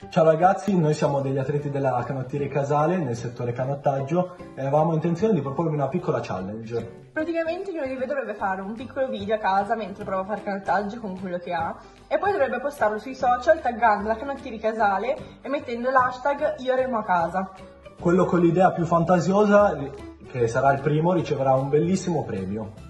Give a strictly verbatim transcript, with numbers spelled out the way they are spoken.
Ciao ragazzi, noi siamo degli atleti della Canottieri Casale nel settore canottaggio e avevamo intenzione di proporvi una piccola challenge. Praticamente ognuno di voi dovrebbe fare un piccolo video a casa mentre prova a fare canottaggio con quello che ha e poi dovrebbe postarlo sui social taggando la Canottieri Casale e mettendo l'hashtag Io remo a casa. Quello con l'idea più fantasiosa, che sarà il primo, riceverà un bellissimo premio.